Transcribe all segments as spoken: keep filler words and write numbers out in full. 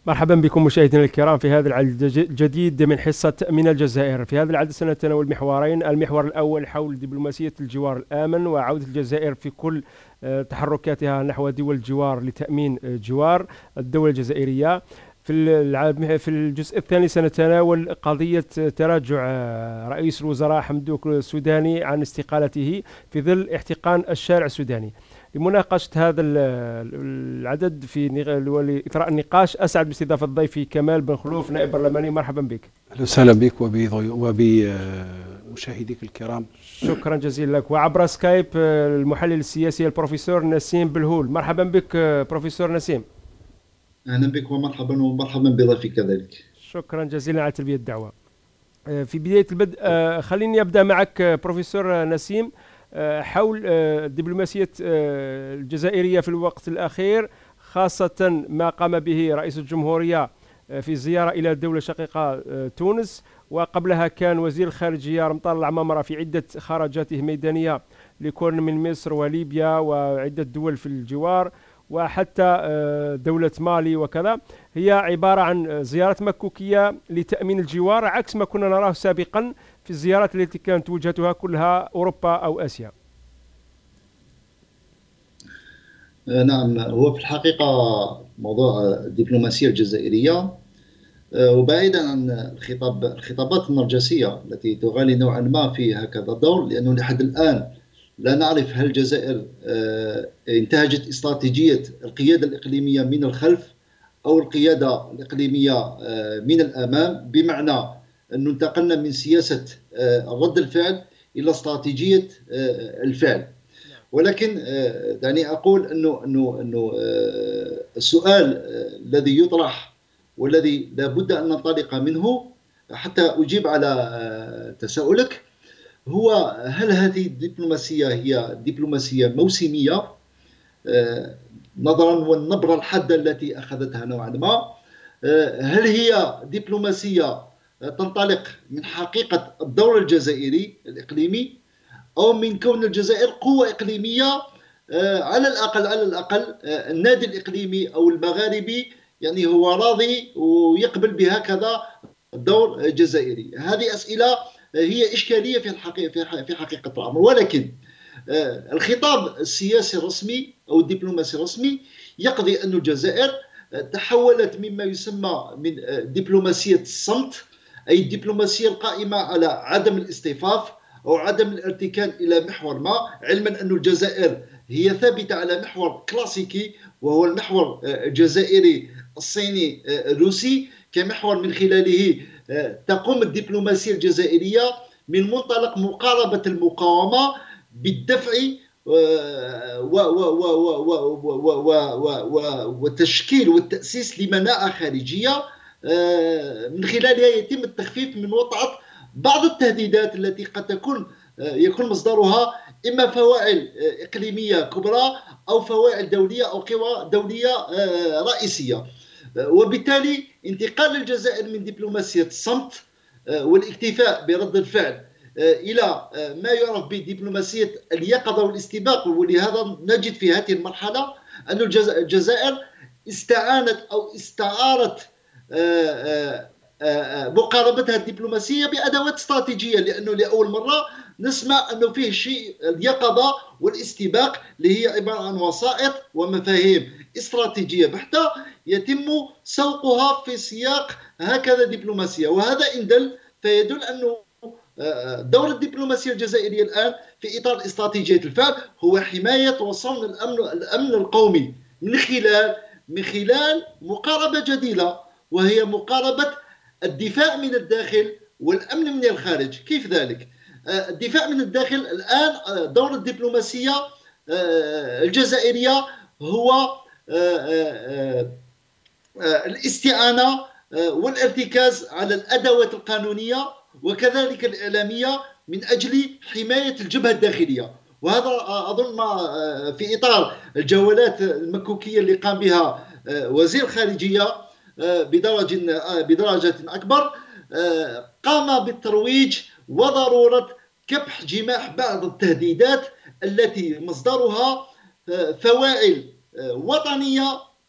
مرحبا بكم مشاهدينا الكرام في هذا العدد الجديد من حصة من الجزائر. في هذا العدد سنتناول محورين: المحور الأول حول دبلوماسية الجوار الآمن وعودة الجزائر في كل آه، تحركاتها نحو دول الجوار لتأمين آه، جوار الدولة الجزائرية. في الع- في الجزء الثاني سنتناول قضية تراجع آه، رئيس الوزراء حمدوك السوداني عن استقالته في ظل احتقان الشارع السوداني. لمناقشة هذا ال- العدد في نق- ولإثراء النقاش أسعد باستضافة ضيفي كمال بن خلوف نائب برلماني. مرحبا بك. اهلا وسهلا بك وبمشاهديك الكرام. شكرا جزيلا لك. وعبر سكايب آه، المحلل السياسي البروفيسور نسيم بلهول. مرحبا بك آه، بروفيسور نسيم. أهلا بك ومرحبا ومرحبا بضيفك كذلك. شكرا جزيلا على تلبية الدعوة. آه، في بداية البدء آه، خليني أبدأ معك آه، بروفيسور آه، نسيم آه، حول آه، دبلوماسية آه، الجزائرية في الوقت الأخير، خاصة ما قام به رئيس الجمهورية آه، في زيارة إلى الدولة الشقيقة آه، تونس، وقبلها كان وزير الخارجية رمطان العمامرة في عدة خرجاته الميدانية لكون من مصر وليبيا وعدة دول في الجوار، وحتى آه، دولة مالي وكذا. هي عبارة عن زيارة مكوكية لتأمين الجوار، عكس ما كنا نراه سابقا في الزيارات التي كانت وجهتها كلها أوروبا أو آسيا. آه، نعم، هو في الحقيقة موضوع الدبلوماسية الجزائرية، آه، وبعيدا عن الخطاب الخطابات النرجسية التي تغالي نوعا ما في هكذا دور، لأنه لحد الآن لا نعرف هل الجزائر آه، انتهجت استراتيجية القيادة الإقليمية من الخلف أو القيادة الإقليمية آه، من الأمام، بمعنى أنه انتقلنا من سياسة آه، رد الفعل إلى استراتيجية آه، الفعل. ولكن آه، دعني أقول أنه أنه أنه آه، السؤال آه، الذي يطرح والذي لا بد أن ننطلق منه حتى أجيب على آه، تساؤلك، هو هل هذه الدبلوماسية هي دبلوماسية موسمية، آه، نظرا والنبرة الحادة التي أخذتها نوعا ما، آه، هل هي دبلوماسية آه، تنطلق من حقيقة الدور الجزائري الإقليمي، أو من كون الجزائر قوة إقليمية، آه، على الأقل على الأقل آه، النادي الإقليمي أو المغاربي يعني هو راضي ويقبل بهكذا الدور الجزائري. هذه أسئلة آه، هي إشكالية في الحقيقة في حقيقة الأمر. ولكن آه، الخطاب السياسي الرسمي أو الدبلوماسي الرسمي يقضي أن الجزائر آه، تحولت مما يسمى من آه، دبلوماسية الصمت، أي الدبلوماسية القائمة على عدم الاصطفاف أو عدم الارتكان إلى محور ما، علما أن الجزائر هي ثابتة على محور كلاسيكي، وهو المحور آه، الجزائري الصيني آه، الروسي كمحور من خلاله آه، تقوم الدبلوماسية الجزائرية من منطلق مقاربة المقاومة بالدفع وتشكيل والتأسيس لمناعة خارجية من خلالها يتم التخفيف من وطأة بعض التهديدات التي قد تكون يكون مصدرها إما فواعل إقليمية كبرى أو فواعل دولية أو قوى دولية رئيسية. وبالتالي انتقال الجزائر من دبلوماسية الصمت والاكتفاء برد الفعل إلى ما يعرف بدبلوماسية اليقظة والاستباق، ولهذا نجد في هذه المرحلة أن الجزائر استعانت أو استعارت مقاربتها الدبلوماسية بأدوات استراتيجية، لأنه لأول مرة نسمع أنه فيه شيء اليقظة والاستباق اللي هي عبارة عن وسائط ومفاهيم استراتيجية بحتة يتم سوقها في سياق هكذا دبلوماسية. وهذا إن دل فيدل أنه دور الدبلوماسية الجزائرية الآن في إطار استراتيجية الفعل هو حماية وصون الأمن, الأمن القومي من خلال من خلال مقاربة جديدة، وهي مقاربة الدفاع من الداخل والأمن من الخارج. كيف ذلك؟ الدفاع من الداخل الآن دور الدبلوماسية الجزائرية هو الاستعانة والارتكاز على الأدوات القانونية وكذلك الإعلامية من أجل حماية الجبهة الداخلية. وهذا أظن ما في إطار الجولات المكوكية اللي قام بها وزير الخارجية بدرجة بدرجة أكبر، قام بالترويج وضرورة كبح جماح بعض التهديدات التي مصدرها فواعل وطنية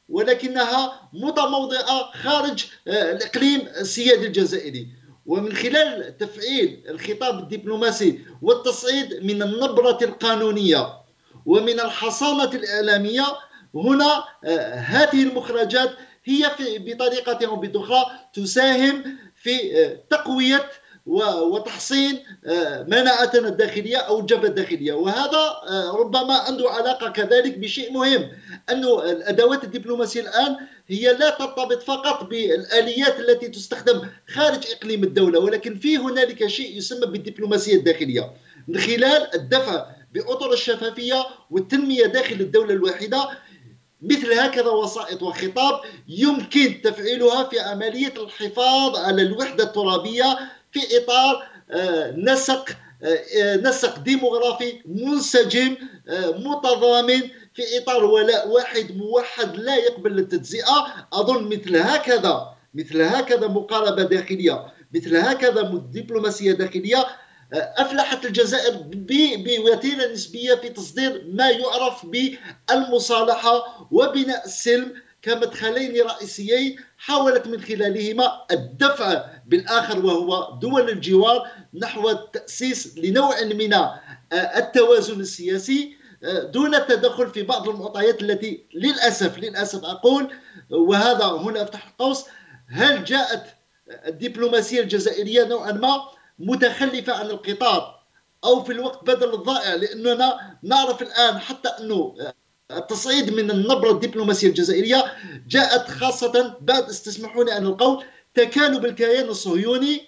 ولكنها متموضعة خارج الإقليم السيادي الجزائري. ومن خلال تفعيل الخطاب الدبلوماسي والتصعيد من النبرة القانونية ومن الحصانة الإعلامية، هنا هذه المخرجات هي بطريقة أو بأخرى تساهم في تقوية وتحصين مناعتنا الداخلية أو الجبهة الداخلية. وهذا ربما عنده علاقة كذلك بشيء مهم، أن الأدوات الدبلوماسية الآن هي لا ترتبط فقط بالآليات التي تستخدم خارج إقليم الدولة، ولكن في هنالك شيء يسمى بالدبلوماسية الداخلية من خلال الدفع بأطر الشفافية والتنمية داخل الدولة الواحدة. مثل هكذا وسائط وخطاب يمكن تفعيلها في عملية الحفاظ على الوحدة الترابية في إطار نسق نسق ديموغرافي منسجم متضامن، في إطار ولاء واحد موحد لا يقبل التجزئة. أظن مثل هكذا مثل هكذا مقاربة داخلية، مثل هكذا دبلوماسية داخلية، أفلحت الجزائر بوتيرة نسبية في تصدير ما يعرف بالمصالحة وبناء السلم كمدخلين رئيسيين حاولت من خلالهما الدفع بالآخر وهو دول الجوار نحو التأسيس لنوع من التوازن السياسي دون التدخل في بعض المعطيات التي للأسف للأسف أقول، وهذا هنا أفتح القوس، هل جاءت الدبلوماسية الجزائرية نوعا ما متخلفة عن القطار أو في الوقت بدل الضائع؟ لأننا نعرف الآن حتى أنه التصعيد من النبرة الدبلوماسية الجزائرية جاءت خاصة بعد، استسمحوني أن القول، تكالب الكيان الصهيوني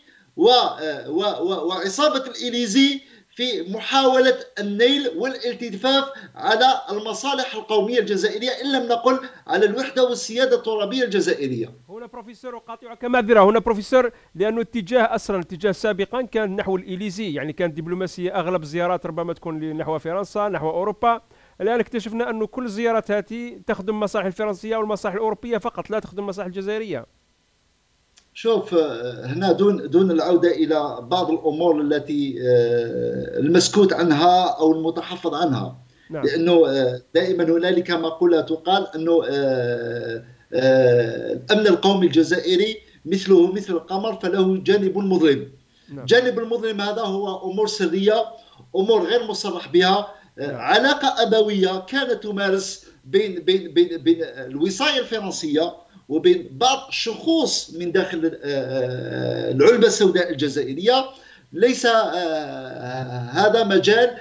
وعصابة الإليزي في محاولة النيل والالتفاف على المصالح القومية الجزائرية، إن لم نقل على الوحدة والسيادة الترابية الجزائرية. هنا بروفيسور أقاطعك معذرة هنا بروفيسور، لأنه اتجاه أصلا اتجاه سابقا كان نحو الإليزي، يعني كانت دبلوماسية أغلب الزيارات ربما تكون نحو فرنسا نحو أوروبا. الآن اكتشفنا أنه كل الزيارات هذه تخدم المصالح الفرنسية والمصالح الأوروبية فقط، لا تخدم المصالح الجزائرية. شوف هنا دون دون العودة إلى بعض الأمور التي المسكوت عنها أو المتحفظ عنها، نعم. لأنه دائما هنالك مقولة تقال أنه الأمن القومي الجزائري مثله مثل القمر فله جانب مظلم، نعم. جانب المظلم هذا هو أمور سرية، أمور غير مصرح بها، نعم. علاقة أبوية كانت تمارس بين بين بين بين الوصاية الفرنسية وبين بعض الشخوص من داخل العلبة السوداء الجزائرية. ليس هذا مجال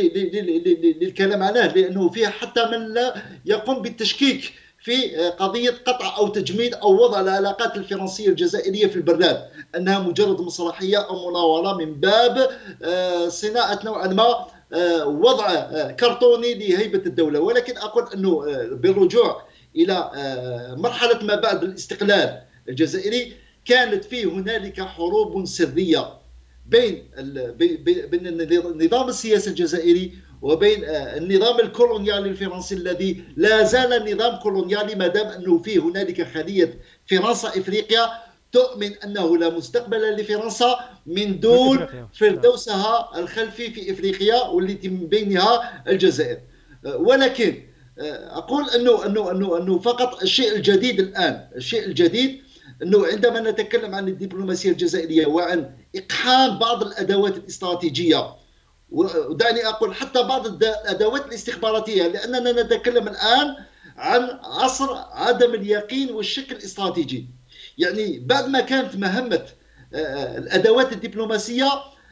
للكلام عنه، لأنه فيها حتى من لا يقوم بالتشكيك في قضية قطع أو تجميد أو وضع العلاقات الفرنسية الجزائرية في البرلمان أنها مجرد مسرحية أو مناورة من باب صناعة نوعا ما وضع كرتوني لهيبة الدولة. ولكن أقول أنه بالرجوع إلى مرحلة ما بعد الاستقلال الجزائري كانت فيه هنالك حروب سرية بين بين النظام السياسي الجزائري وبين النظام الكولونيالي الفرنسي الذي لا زال نظام كولونيالي ما دام أنه فيه هنالك خلية فرنسا إفريقيا تؤمن أنه لا مستقبل لفرنسا من دون فردوسها الخلفي في إفريقيا والتي من بينها الجزائر. ولكن أقول أنه أنه أنه أنه فقط الشيء الجديد الآن، الشيء الجديد أنه عندما نتكلم عن الدبلوماسية الجزائرية وعن إقحام بعض الأدوات الاستراتيجية، ودعني أقول حتى بعض الأدوات الاستخباراتية، لأننا نتكلم الآن عن عصر عدم اليقين والشك الاستراتيجي. يعني بعد ما كانت مهمة الأدوات الدبلوماسية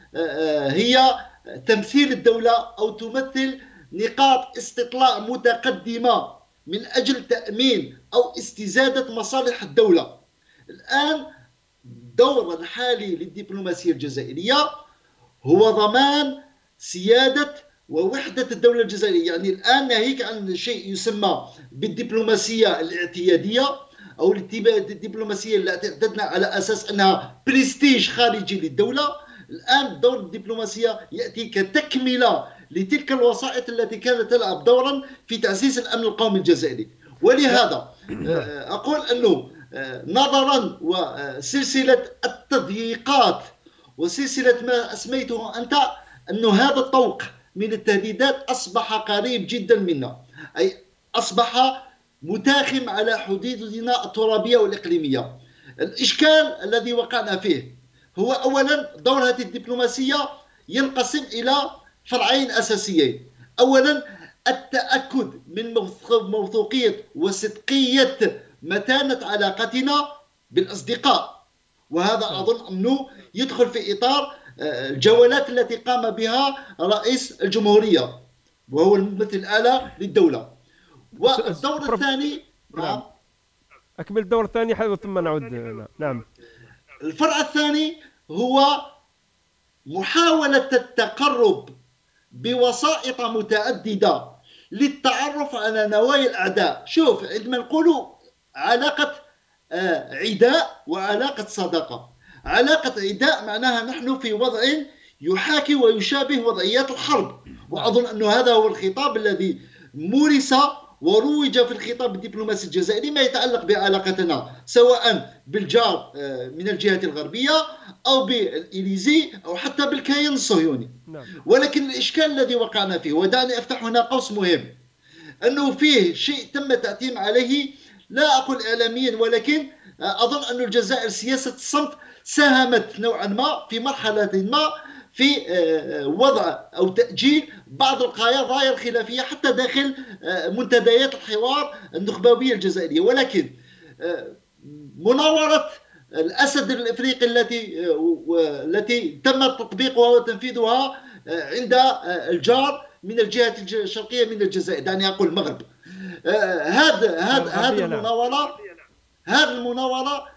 هي تمثيل الدولة أو تمثل نقاط استطلاع متقدمة من أجل تأمين أو استزادة مصالح الدولة، الآن الدور الحالي للدبلوماسية الجزائرية هو ضمان سيادة ووحدة الدولة الجزائرية. يعني الآن ناهيك عن شيء يسمى بالدبلوماسية الاعتيادية أو الدبلوماسية اللي اعتدنا على أساس أنها برستيج خارجي للدولة. الآن دور الدبلوماسية يأتي كتكملة لتلك الوسائط التي كانت تلعب دورا في تعزيز الأمن القومي الجزائري. ولهذا أقول أنه نظرا وسلسلة التضييقات وسلسلة ما أسميته أنت أنه هذا الطوق من التهديدات أصبح قريب جدا منا، أي أصبح متاخم على حدودنا الترابية والإقليمية. الإشكال الذي وقعنا فيه هو أولا دور هذه الدبلوماسية ينقسم إلى فرعين أساسيين. أولا التأكد من موثوقية وصدقية متانة علاقتنا بالأصدقاء، وهذا أظن أنه يدخل في إطار الجولات التي قام بها رئيس الجمهورية وهو الممثل الأعلى للدولة. والدور الثاني نعم. أكمل الدور الثاني ثم نعود. نعم. الفرع الثاني هو محاولة التقرب بوسائط متعددة للتعرف على نوايا الأعداء. شوف، عندما نقول علاقة عداء وعلاقة صداقة، علاقة عداء معناها نحن في وضع يحاكي ويشابه وضعيات الحرب، وأظن أن هذا هو الخطاب الذي مورس وروج في الخطاب الدبلوماسي الجزائري ما يتعلق بعلاقتنا سواء بالجار من الجهة الغربية أو بالإليزي أو حتى بالكيان الصهيوني. ولكن الإشكال الذي وقعنا فيه، ودعني أفتح هنا قوس مهم، أنه فيه شيء تم التعتيم عليه، لا أقول إعلاميا ولكن أظن أن الجزائر سياسة الصمت ساهمت نوعا ما في مرحلة ما في وضع أو تأجيل بعض القضايا الخلافية حتى داخل منتديات الحوار النخبوية الجزائرية. ولكن مناورة الأسد الإفريقي التي التي تم تطبيقها وتنفيذها عند الجار من الجهة الشرقية من الجزائر، دعني أقول المغرب، هذا هذا هذه المناورة هذه المناورة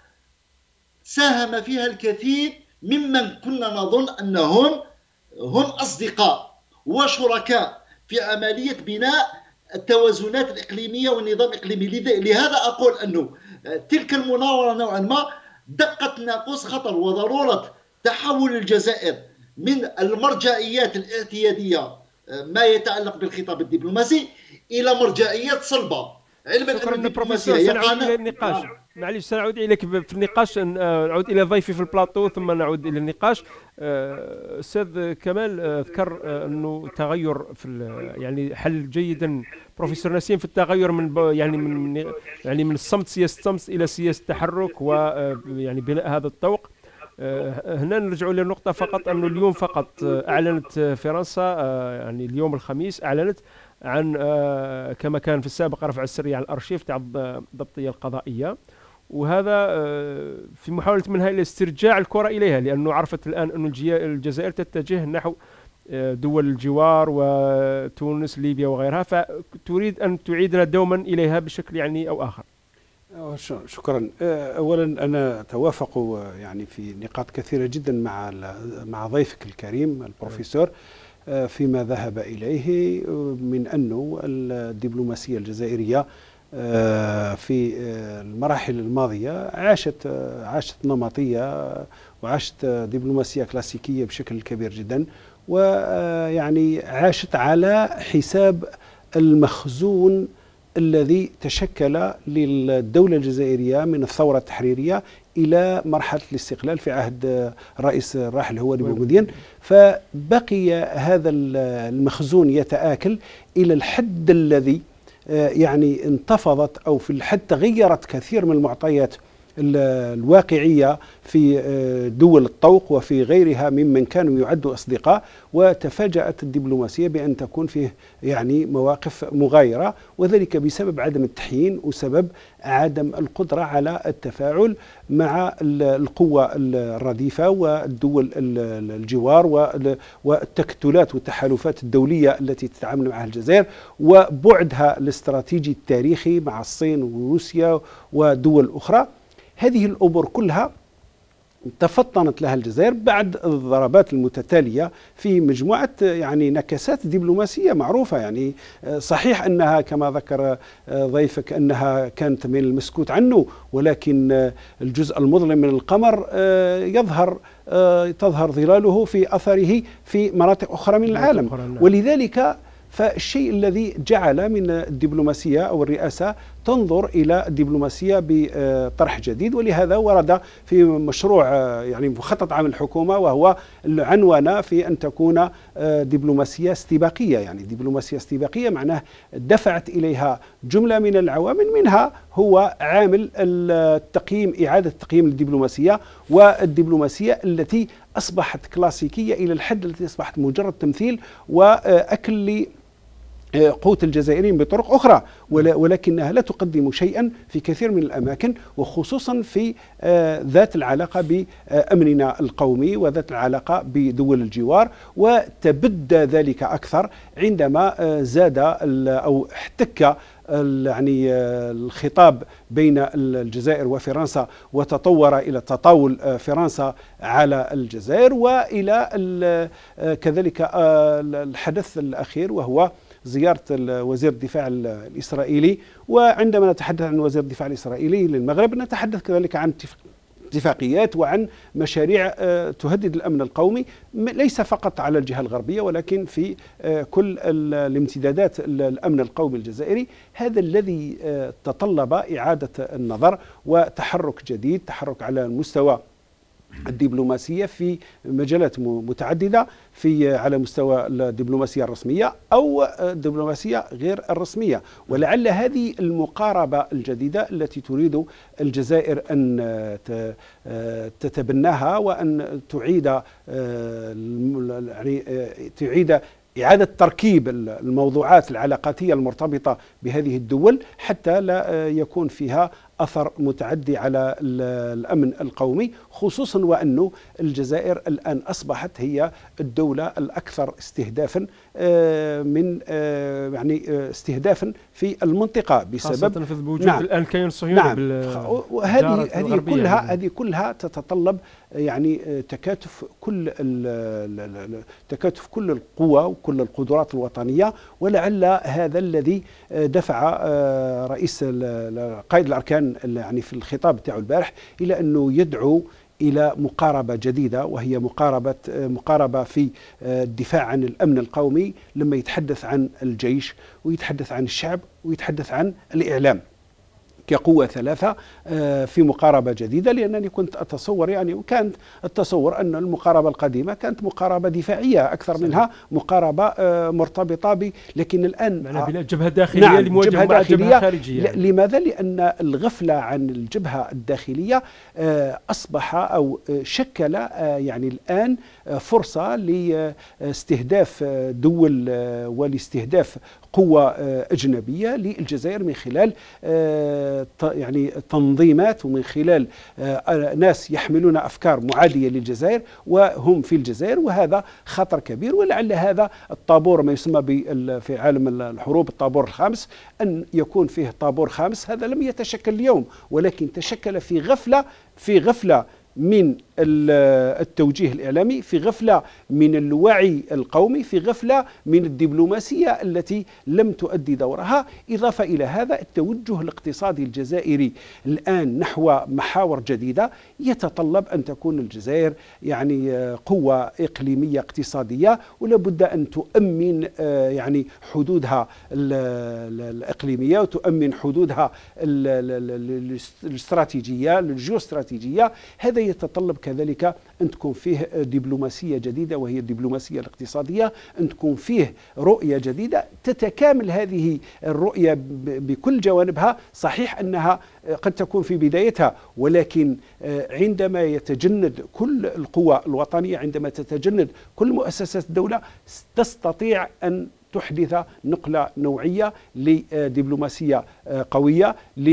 ساهم فيها الكثير ممن كنا نظن أنهم هم أصدقاء وشركاء في عملية بناء التوازنات الإقليمية والنظام الإقليمي. لهذا أقول أنه تلك المناورة نوعا ما دقت ناقوس خطر وضرورة تحول الجزائر من المرجعيات الاعتيادية ما يتعلق بالخطاب الدبلوماسي إلى مرجعيات صلبة. علما شكرا بروفيسور. سنعود الى النقاش. معليش سنعود اليك في النقاش، نعود الى ضيفي في البلاطو ثم نعود الى النقاش. استاذ كمال ذكر انه تغير في يعني حل جيدا بروفيسور نسيم في التغير من يعني من يعني من الصمت سياسه الصمت الى سياسه التحرك ويعني بناء هذا الطوق. هنا نرجع للنقطه فقط انه اليوم فقط اعلنت فرنسا يعني اليوم الخميس اعلنت عن كما كان في السابق رفع السرية عن الأرشيف تاع الضبطية القضائية، وهذا في محاولة منها إلى استرجاع الكرة إليها، لأنه عرفت الآن أن الجزائر تتجه نحو دول الجوار وتونس ليبيا وغيرها، فتريد أن تعيدنا دوما إليها بشكل يعني أو آخر. شكرا. أولا أنا أتوافق يعني في نقاط كثيرة جدا مع مع ضيفك الكريم البروفيسور فيما ذهب إليه من أنه الدبلوماسية الجزائرية في المراحل الماضية عاشت عاشت نمطية وعاشت دبلوماسية كلاسيكية بشكل كبير جدا، ويعني عاشت على حساب المخزون الذي تشكل للدولة الجزائرية من الثورة التحريرية إلى مرحلة الاستقلال في عهد الرئيس الراحل هواري بوغدين. فبقي هذا المخزون يتآكل إلى الحد الذي يعني انتفضت أو في الحد تغيرت كثير من المعطيات الواقعية في دول الطوق وفي غيرها ممن كانوا يعدوا أصدقاء، وتفاجأت الدبلوماسية بأن تكون فيه يعني مواقف مغايرة، وذلك بسبب عدم التحيين وسبب عدم القدرة على التفاعل مع القوة الرديفة والدول الجوار والتكتلات والتحالفات الدولية التي تتعامل معها الجزائر، وبعدها الاستراتيجي التاريخي مع الصين وروسيا ودول أخرى. هذه الأمور كلها تفطنت لها الجزائر بعد الضربات المتتالية في مجموعة يعني نكسات دبلوماسية معروفة. يعني صحيح أنها كما ذكر ضيفك أنها كانت من المسكوت عنه، ولكن الجزء المظلم من القمر يظهر تظهر ظلاله في أثره في مناطق أخرى من العالم. ولذلك فالشيء الذي جعل من الدبلوماسية أو الرئاسة تنظر إلى الدبلوماسية بطرح جديد. ولهذا ورد في مشروع يعني مخطط عام الحكومة، وهو العنوان في أن تكون دبلوماسية استباقية. يعني دبلوماسية استباقية معناه دفعت إليها جملة من العوامل، منها هو عامل التقييم، إعادة تقييم الدبلوماسية، والدبلوماسية التي أصبحت كلاسيكية إلى الحد التي أصبحت مجرد تمثيل وأكل قوت الجزائريين بطرق أخرى، ولكنها لا تقدم شيئا في كثير من الأماكن، وخصوصا في ذات العلاقة بأمننا القومي وذات العلاقة بدول الجوار. وتبدى ذلك أكثر عندما زاد أو احتك يعني الخطاب بين الجزائر وفرنسا، وتطور إلى تطاول فرنسا على الجزائر، وإلى كذلك الحدث الأخير وهو زيارة وزير الدفاع الإسرائيلي. وعندما نتحدث عن وزير الدفاع الإسرائيلي للمغرب نتحدث كذلك عن اتفاقيات وعن مشاريع تهدد الأمن القومي، ليس فقط على الجهة الغربية ولكن في كل الامتدادات الأمن القومي الجزائري. هذا الذي تطلب إعادة النظر وتحرك جديد، تحرك على المستوى الدبلوماسية في مجالات متعددة، في على مستوى الدبلوماسية الرسمية أو الدبلوماسية غير الرسمية. ولعل هذه المقاربة الجديدة التي تريد الجزائر أن تتبناها وأن تعيد يعني تعيد إعادة تركيب الموضوعات العلاقاتية المرتبطة بهذه الدول، حتى لا يكون فيها أثر متعدي على الأمن القومي، خصوصا وأن الجزائر الآن أصبحت هي الدولة الأكثر استهدافا من يعني استهدافا في المنطقة بسبب خاصة في وجود نعم الآن كيان الصهيوني. نعم. وهذه هذه كلها هذه كلها تتطلب يعني تكاتف كل تكاتف كل القوى وكل القدرات الوطنية. ولعل هذا الذي دفع رئيس قائد الأركان يعني في الخطاب تاعو البارح إلى أنه يدعو إلى مقاربة جديدة، وهي مقاربة مقاربة في الدفاع عن الأمن القومي، لما يتحدث عن الجيش ويتحدث عن الشعب ويتحدث عن الإعلام كقوة ثلاثة في مقاربة جديدة. لأنني كنت أتصور يعني وكانت التصور أن المقاربة القديمة كانت مقاربة دفاعية أكثر صحيح. منها مقاربة مرتبطة ب لكن الآن جبهة داخلية نعم لمواجهة مع جبهة خارجية. يعني. لماذا؟ لأن الغفلة عن الجبهة الداخلية أصبح أو شكل يعني الآن فرصة لاستهداف دول ولاستهداف قوة أجنبية للجزائر من خلال يعني تنظيمات ومن خلال ناس يحملون أفكار معادية للجزائر وهم في الجزائر، وهذا خطر كبير. ولعل هذا الطابور ما يسمى في عالم الحروب الطابور الخامس، أن يكون فيه طابور خامس. هذا لم يتشكل اليوم، ولكن تشكل في غفلة في غفلة من التوجيه الإعلامي، في غفلة من الوعي القومي، في غفلة من الدبلوماسية التي لم تؤدي دورها. إضافة إلى هذا التوجه الاقتصادي الجزائري الآن نحو محاور جديدة يتطلب أن تكون الجزائر يعني قوة إقليمية اقتصادية، ولا بد أن تؤمن يعني حدودها الإقليمية وتؤمن حدودها الاستراتيجية الجيوستراتيجية. هذا يتطلب كذلك أن تكون فيه دبلوماسية جديدة وهي الدبلوماسية الاقتصادية، أن تكون فيه رؤية جديدة تتكامل هذه الرؤية بكل جوانبها. صحيح أنها قد تكون في بدايتها، ولكن عندما يتجند كل القوى الوطنية، عندما تتجند كل مؤسسات الدولة، تستطيع أن تحدث نقلة نوعية لدبلوماسية قوية،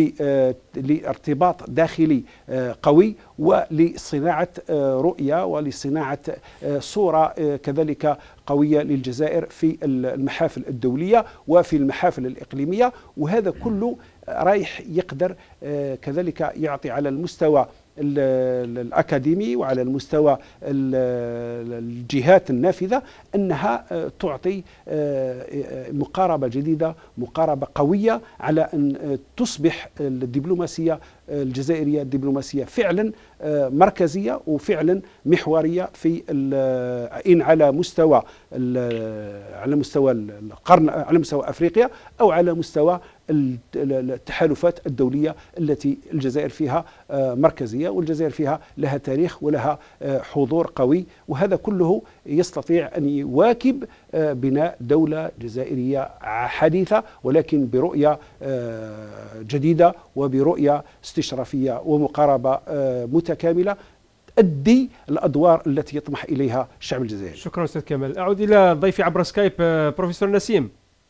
لارتباط داخلي قوي، ولصناعة رؤية ولصناعة صورة كذلك قوية للجزائر في المحافل الدولية وفي المحافل الإقليمية. وهذا كله رايح يقدر كذلك يعطي على المستوى الأكاديمي وعلى المستوى الجهات النافذة أنها تعطي مقاربة جديدة، مقاربة قوية، على أن تصبح الدبلوماسية الجزائرية الدبلوماسية فعلا مركزية وفعلا محورية في إن على مستوى على مستوى القرن، على مستوى أفريقيا، أو على مستوى التحالفات الدولية التي الجزائر فيها مركزية، والجزائر فيها لها تاريخ ولها حضور قوي، وهذا كله يستطيع أن يواكب بناء دولة جزائرية حديثة ولكن برؤية جديدة وبرؤية استشرافية ومقاربة متكاملة تؤدي الأدوار التي يطمح إليها الشعب الجزائري. شكرا أستاذ كمال. أعود إلى ضيفي عبر سكايب بروفيسور نسيم.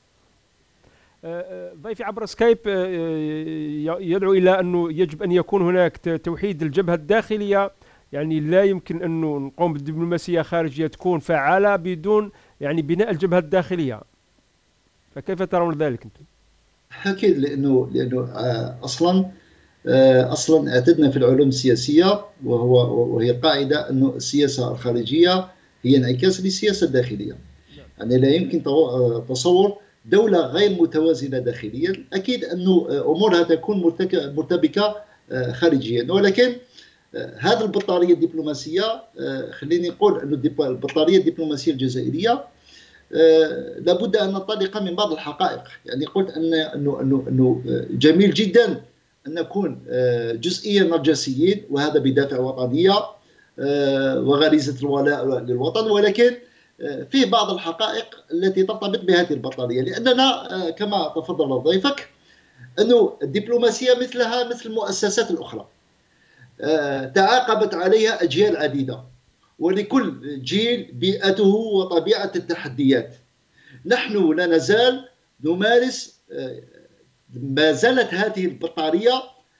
ضيفي عبر سكايب يدعو إلى أنه يجب أن يكون هناك توحيد الجبهة الداخلية، يعني لا يمكن أنه نقوم بالدبلوماسية خارجية تكون فعالة بدون يعني بناء الجبهة الداخلية، فكيف ترون ذلك أنتم؟ أكيد، لأنه لأنه أصلا أصلا اعتدنا في العلوم السياسية وهو وهي قاعدة أنه السياسة الخارجية هي انعكاس للسياسة الداخلية. يعني لا يمكن تصور دولة غير متوازنة داخليا، أكيد أنه أمورها تكون مرتبكة خارجيا، ولكن هذه البطارية الدبلوماسية، خليني نقول أن البطارية الدبلوماسية الجزائرية لابد أن ننطلق من بعض الحقائق. يعني قلت أن أنه أنه أنه جميل جدا أن نكون جزئيا نرجسيين، وهذا بدافع وطنية وغريزة الولاء للوطن، ولكن فيه بعض الحقائق التي ترتبط بهذه البطارية، لأننا كما تفضل ضيفك أنه الدبلوماسية مثلها مثل المؤسسات الأخرى تعاقبت عليها أجيال عديدة، ولكل جيل بيئته وطبيعة التحديات. نحن لا نزال نمارس، ما زالت هذه البطارية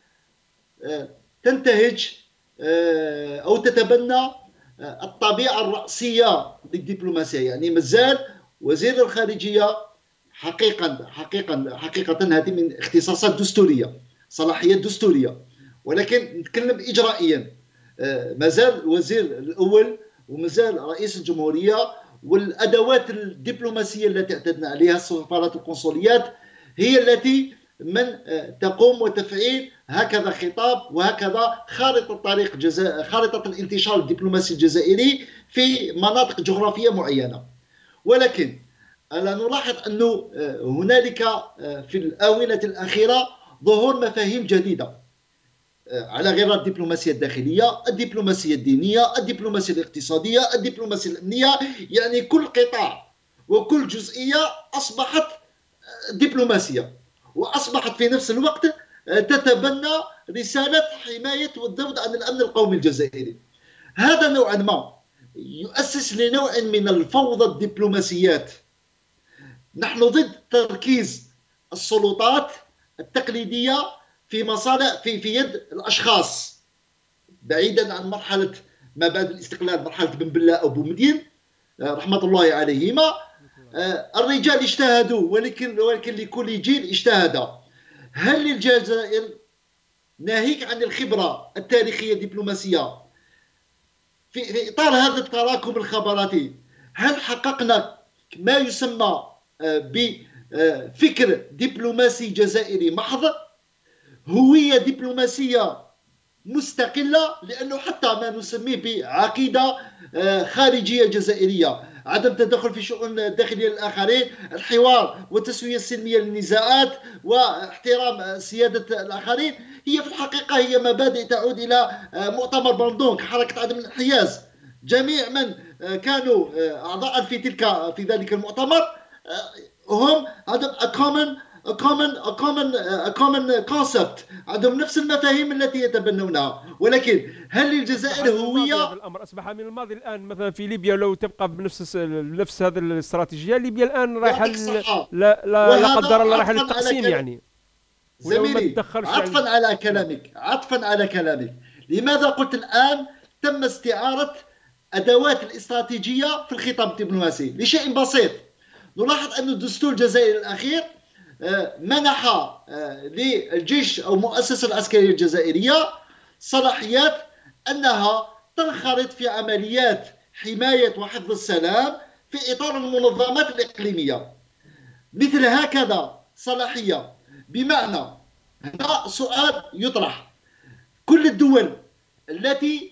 تنتهج أو تتبنى الطبيعة الرأسية للدبلوماسية. يعني مازال وزير الخارجية حقيقة حقيقة حقيقة هذه من اختصاصات دستورية، صلاحيات دستورية، ولكن نتكلم إجرائيا. مازال الوزير الأول ومازال رئيس الجمهورية، والأدوات الدبلوماسية التي اعتدنا عليها السفارات القنصليات هي التي من تقوم وتفعيل هكذا خطاب وهكذا خارطة طريق جزائر، خارطة الانتشار الدبلوماسي الجزائري في مناطق جغرافية معينة. ولكن ألا نلاحظ أنه هنالك في الآونة الأخيرة ظهور مفاهيم جديدة على غرار الدبلوماسية الداخلية، الدبلوماسية الدينية، الدبلوماسية الاقتصادية، الدبلوماسية الأمنية. يعني كل قطاع وكل جزئية أصبحت دبلوماسية، وأصبحت في نفس الوقت تتبنى رسالة حماية والذود عن الأمن القومي الجزائري. هذا نوعا ما يؤسس لنوع من الفوضى الدبلوماسيات. نحن ضد تركيز السلطات التقليدية في مصالح في في يد الأشخاص، بعيدا عن مرحلة ما بعد الاستقلال، مرحلة بن بلة أو بومدين رحمة الله عليهما. الرجال اجتهدوا، ولكن ولكن لكل جيل اجتهد. هل للجزائر، ناهيك عن الخبرة التاريخية الدبلوماسية، في, في إطار هذا التراكم الخبراتي، هل حققنا ما يسمى بفكر دبلوماسي جزائري محض، هوية دبلوماسية مستقلة؟ لأنه حتى ما نسميه بعقيدة خارجية جزائرية، عدم تدخل في شؤون الداخلية للآخرين، الحوار والتسوية السلمية للنزاعات واحترام سيادة الآخرين، هي في الحقيقة هي مبادئ تعود إلى مؤتمر بندونك، حركة عدم الانحياز. جميع من كانوا أعضاء في تلك في ذلك المؤتمر هم عندهم a common a common a common a common concept، عندهم نفس المفاهيم التي يتبنونها. ولكن هل للجزائر هوية؟ الأمر أصبح من الماضي الآن. مثلا في ليبيا لو تبقى بنفس نفس هذه الاستراتيجية، ليبيا الآن رايحة لا لا لا قدر الله رايحة للتقسيم. يعني زميلي عطفا يعني على كلامك عطفا على كلامك لماذا قلت الآن تم استعارة أدوات الاستراتيجية في الخطاب الدبلوماسي؟ لشيء بسيط. نلاحظ أن الدستور الجزائري الأخير منح للجيش أو المؤسسة العسكرية الجزائرية صلاحيات أنها تنخرط في عمليات حماية وحفظ السلام في إطار المنظمات الإقليمية. مثل هكذا صلاحية، بمعنى هنا سؤال يطرح، كل الدول التي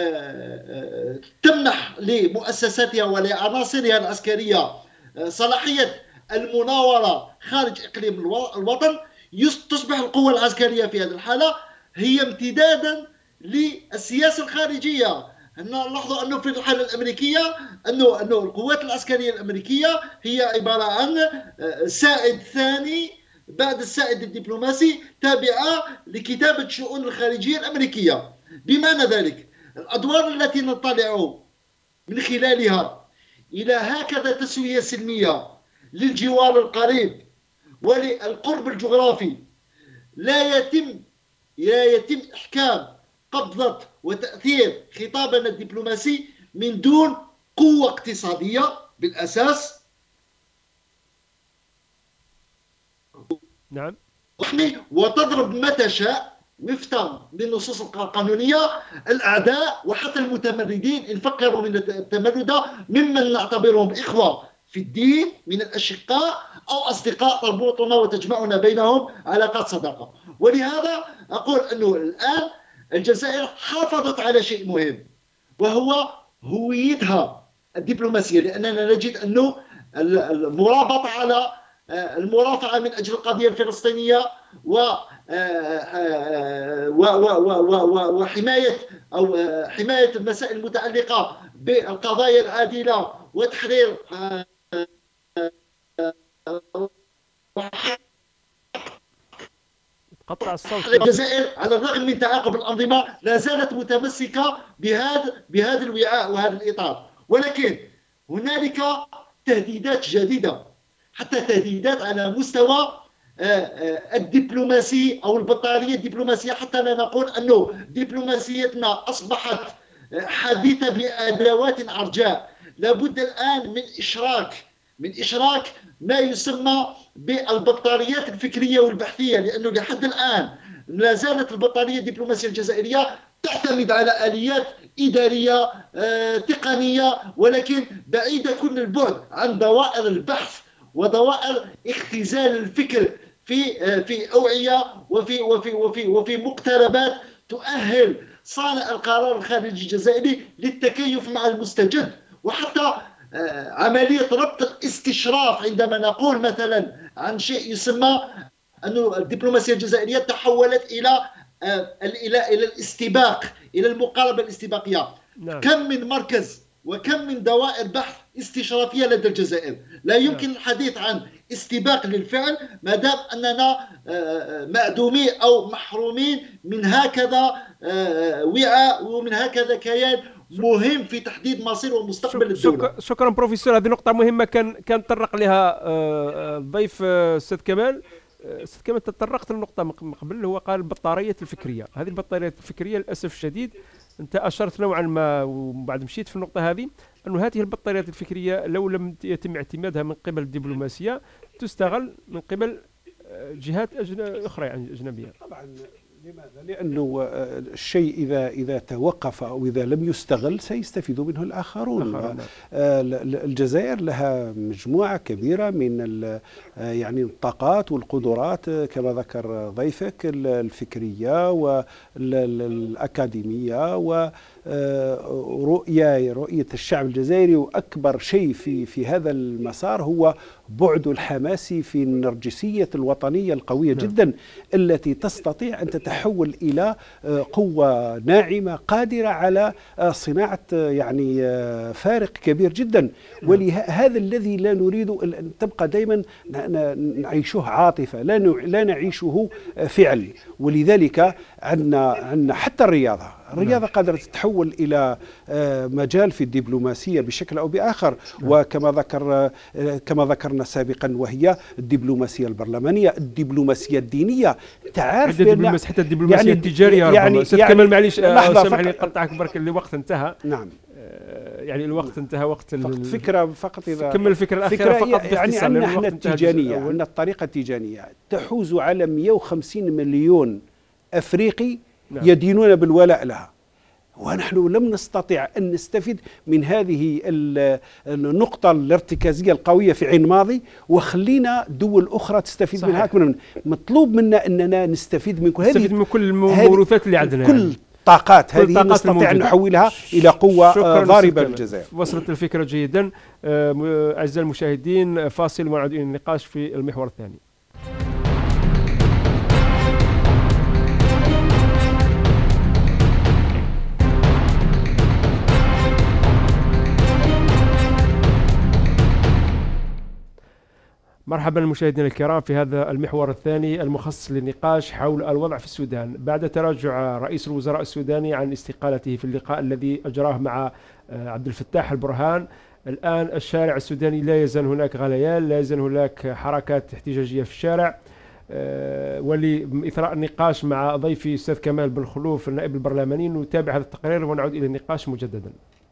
تمنح لمؤسساتها ولعناصرها العسكرية صلاحية المناورة خارج إقليم الوطن، تصبح القوة العسكرية في هذه الحالة هي امتدادا للسياسة الخارجية. نلاحظ أنه في الحالة الأمريكية أنه أنه القوات العسكرية الأمريكية هي عبارة عن سائد ثاني بعد السائد الدبلوماسي، تابعة لكتابة الشؤون الخارجية الأمريكية. بمعنى ذلك الأدوار التي نطلع من خلالها إلى هكذا تسوية سلمية للجوار القريب وللقرب الجغرافي لا يتم لا يتم إحكام قبضة وتأثير خطابنا الدبلوماسي من دون قوة اقتصادية بالأساس. نعم. وتضرب ما تشاء وفقا للنصوص القانونية الأعداء وحتى المتمردين إن فكروا من التمرد ممن نعتبرهم إخوة في الدين من الأشقاء أو أصدقاء تربطنا وتجمعنا بينهم علاقات صداقة. ولهذا أقول أنه الآن الجزائر حافظت على شيء مهم وهو هويتها الدبلوماسية، لأننا نجد أنه المرابطة على المرافعة من أجل القضية الفلسطينية و وحماية أو حماية المسائل المتعلقة بالقضايا العادلة وتحرير قطع الصوت. الجزائر على الرغم من تعاقب الأنظمة لا زالت متمسكة بهذا بهذا الوعاء وهذا الإطار، ولكن هنالك تهديدات جديدة، حتى تهديدات على مستوى الدبلوماسي أو البطارية الدبلوماسية، حتى لا نقول أنه دبلوماسيتنا أصبحت حديثة بأدوات عرجاء. لابد الآن من إشراك من إشراك ما يسمى بالبطاريات الفكرية والبحثية، لأنه لحد الآن لا زالت البطارية الدبلوماسية الجزائرية تعتمد على آليات إدارية آه، تقنية، ولكن بعيدة كل البعد عن دوائر البحث ودوائر اختزال الفكر في آه، في أوعية وفي وفي وفي وفي مقتربات تؤهل صانع القرار الخارجي الجزائري للتكيف مع المستجد، وحتى آه، عملية ربط الاستشراف. عندما نقول مثلا عن شيء يسمى أن الدبلوماسية الجزائرية تحولت إلى إلى إلى الاستباق، إلى المقاربة الاستباقية. نعم. كم من مركز وكم من دوائر بحث استشرافية لدى الجزائر، لا يمكن نعم. الحديث عن استباق للفعل ما دام أننا معدومين أو محرومين من هكذا وعاء ومن هكذا كيان مهم في تحديد مصير ومستقبل الدولة. شكرا بروفيسور، هذه نقطة مهمة كان كان تطرق لها الضيف السيد كمال. استاذ كمال تطرقت للنقطة من قبل، هو قال البطارية الفكرية. هذه البطارية الفكرية للأسف الشديد أنت أشرت نوعا ما وبعد مشيت في النقطة هذه، أنه هذه البطاريات الفكرية لو لم يتم اعتمادها من قبل الدبلوماسية تستغل من قبل جهات أخرى يعني أجنبية. طبعا. لماذا؟ لأنه الشيء إذا إذا توقف أو إذا لم يستغل سيستفيد منه الآخرون. الجزائر لها مجموعة كبيرة من يعني الطاقات والقدرات كما ذكر ضيفك، الفكرية والأكاديمية ورؤية رؤية الشعب الجزائري. وأكبر شيء في في هذا المسار هو بعد الحماسي في النرجسية الوطنية القوية نعم. جدا، التي تستطيع أن تتحول إلى قوة ناعمة قادرة على صناعة يعني فارق كبير جدا. ولهذا الذي لا نريد أن تبقى دائما نعيشه عاطفة، لا لا نعيشه فعل. ولذلك عندنا عندنا حتى الرياضة الرياضة قادرة تتحول إلى مجال في الدبلوماسية بشكل أو بآخر. وكما ذكر كما ذكرنا سابقا، وهي الدبلوماسية البرلمانية، الدبلوماسية الدينية. تعرف الدبلوماسية حتى الدبلوماسية يعني التجارية. يعني استاذ يعني كمال معليش سامحني قطعك برك، الوقت انتهى. نعم. يعني الوقت انتهى، وقت فقط فكرة فقط إذا كمل الفكرة الأخيرة فقط. يعني عندنا احنا التيجانية، عندنا الطريقة التيجانية تحوز على مئة وخمسين مليون أفريقي نعم. يدينون بالولاء لها. ونحن لم نستطع أن نستفيد من هذه النقطة الارتكازية القوية في عين ماضي، وخلينا دول أخرى تستفيد صحيح. منها أكثر. مطلوب منا أننا نستفيد من كل هذه من كل الموروثات اللي عندنا، كل يعني. طاقات هذه طاقات نستطيع أن نحولها إلى قوة ضاربة للجزائر. وصلت الفكرة جيدا. أعزائي المشاهدين، فاصل ونعود إلى النقاش في المحور الثاني. مرحبا المشاهدين الكرام في هذا المحور الثاني المخصص للنقاش حول الوضع في السودان بعد تراجع رئيس الوزراء السوداني عن استقالته في اللقاء الذي أجراه مع عبد الفتاح البرهان. الآن الشارع السوداني لا يزال هناك غليان، لا يزال هناك حركات احتجاجية في الشارع. ولإثراء النقاش مع ضيفي أستاذ كمال بن خلوف النائب البرلماني نتابع هذا التقرير ونعود إلى النقاش مجددا.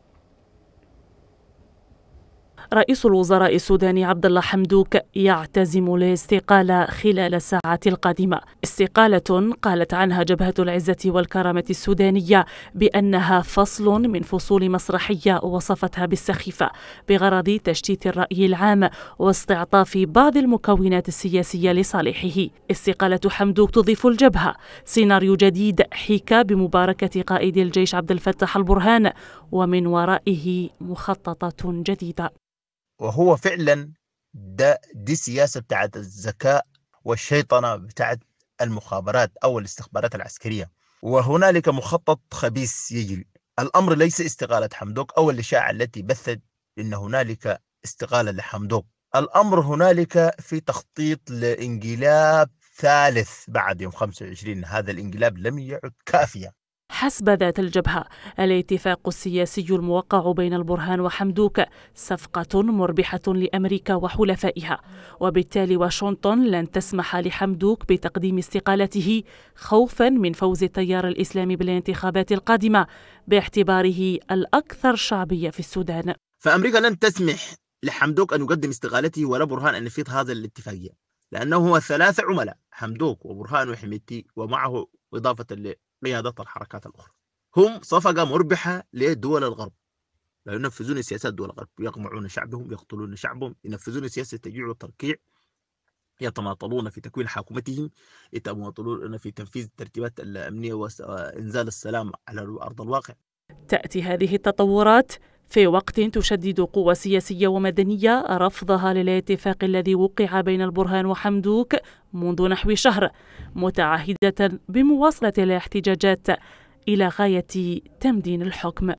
رئيس الوزراء السوداني عبد الله حمدوك يعتزم الاستقالة خلال الساعات القادمة. استقالة قالت عنها جبهة العزة والكرامة السودانية بأنها فصل من فصول مسرحية وصفتها بالسخيفة بغرض تشتيت الرأي العام واستعطاف بعض المكونات السياسية لصالحه. استقالة حمدوك تضيف الجبهة سيناريو جديد حيك بمباركة قائد الجيش عبد الفتاح البرهان ومن ورائه مخططات جديدة. وهو فعلا ده دي سياسة بتاعت الذكاء والشيطنة بتاعت المخابرات أو الاستخبارات العسكرية، وهنالك مخطط خبيث يجري. الأمر ليس استقالة حمدوك أو الإشاعة التي بثت إن هنالك استقالة لحمدوك. الأمر هنالك في تخطيط لإنقلاب ثالث بعد يوم خمسة وعشرين. هذا الإنقلاب لم يعد كافيا. حسب ذات الجبهة، الاتفاق السياسي الموقع بين البرهان وحمدوك صفقة مربحة لأمريكا وحلفائها، وبالتالي واشنطن لن تسمح لحمدوك بتقديم استقالته خوفا من فوز التيار الإسلامي بالانتخابات القادمة باعتباره الأكثر شعبية في السودان. فأمريكا لن تسمح لحمدوك أن يقدم استقالته ولا برهان أن يفيض هذا الاتفاقية، لأنه هو ثلاثة عملاء: حمدوك وبرهان وحميتي ومعه إضافة قيادة الحركات الأخرى. هم صفقة مربحة لدول الغرب، لا ينفذون سياسات دول الغرب، يقمعون شعبهم، يقتلون شعبهم، ينفذون سياسة تجويع وتركيع، يتماطلون في تكوين حكومتهم، يتماطلون في تنفيذ الترتيبات الأمنية وإنزال السلام على أرض الواقع. تأتي هذه التطورات في وقت تشدد قوى سياسية ومدنية رفضها للاتفاق الذي وقع بين البرهان وحمدوك منذ نحو شهر، متعهدة بمواصلة الاحتجاجات إلى غاية تمدين الحكم.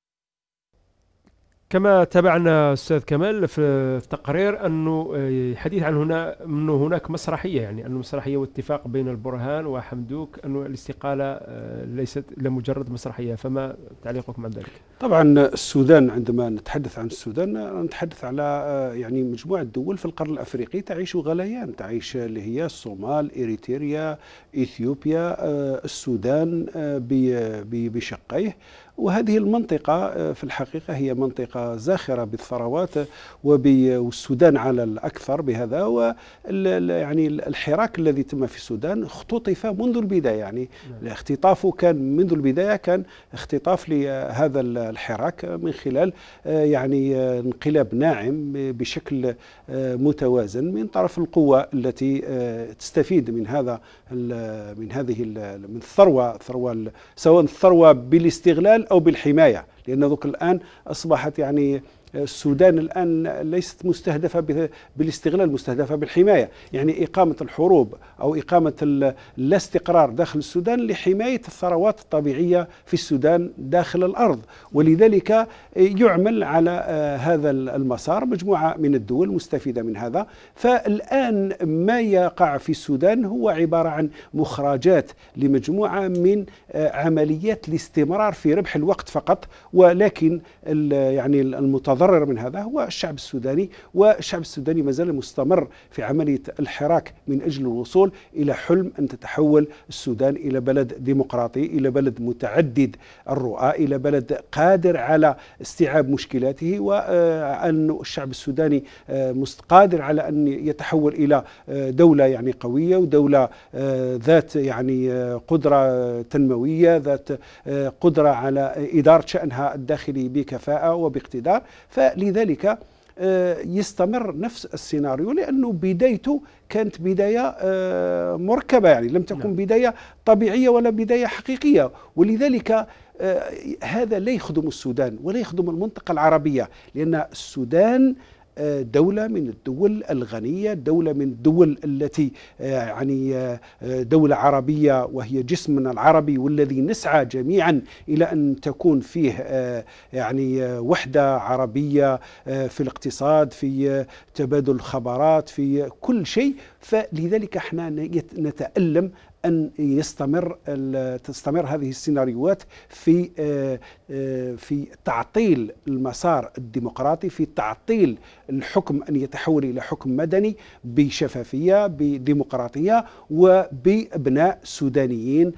كما تابعنا أستاذ كمال في التقرير أنه حديث عن هنا أنه هناك مسرحية، يعني أنه مسرحية واتفاق بين البرهان وحمدوك أنه الاستقالة ليست لمجرد مسرحية، فما تعليقكم عن ذلك؟ طبعا السودان، عندما نتحدث عن السودان نتحدث على يعني مجموعة دول في القرن الأفريقي تعيش غليان، تعيش اللي هي الصومال، إريتريا، إثيوبيا، السودان بشقيه. وهذه المنطقة في الحقيقة هي منطقة زاخرة بالثروات، والسودان على الأكثر بهذا. ويعني الحراك الذي تم في السودان اختطف منذ البداية، يعني اختطافه كان منذ البداية كان اختطاف لهذا الحراك من خلال يعني انقلاب ناعم بشكل متوازن من طرف القوى التي تستفيد من هذا من هذه من الثروة ثروة سواء الثروة بالاستغلال أو بالحماية، لأن ذوك الآن أصبحت يعني السودان الآن ليست مستهدفة بالاستغلال، مستهدفة بالحماية، يعني إقامة الحروب أو إقامة اللا استقرار داخل السودان لحماية الثروات الطبيعية في السودان داخل الأرض. ولذلك يعمل على هذا المسار مجموعة من الدول مستفيدة من هذا. فالآن ما يقع في السودان هو عبارة عن مخرجات لمجموعة من عمليات الاستمرار في ربح الوقت فقط، ولكن يعني المتضرر من هذا هو الشعب السوداني، والشعب السوداني ما زال مستمر في عملية الحراك من أجل الوصول إلى حلم أن تتحول السودان إلى بلد ديمقراطي، إلى بلد متعدد الرؤى، إلى بلد قادر على استيعاب مشكلاته، وأن الشعب السوداني قادر على أن يتحول إلى دولة يعني قوية، ودولة ذات يعني قدرة تنموية، ذات قدرة على إدارة شأنها الداخلي بكفاءة وباقتدار. فلذلك يستمر نفس السيناريو، لأنه بدايته كانت بداية مركبة، يعني لم تكن بداية طبيعية ولا بداية حقيقية. ولذلك هذا لا يخدم السودان ولا يخدم المنطقة العربية، لأن السودان دولة من الدول الغنية، دولة من الدول التي يعني دولة عربية وهي جسمنا العربي، والذي نسعى جميعا إلى أن تكون فيه يعني وحدة عربية في الاقتصاد، في تبادل الخبرات، في كل شيء. فلذلك احنا نتألم أن يستمر تستمر هذه السيناريوهات في في تعطيل المسار الديمقراطي، في تعطيل الحكم أن يتحول إلى حكم مدني بشفافية بديمقراطية، وبأبناء سودانيين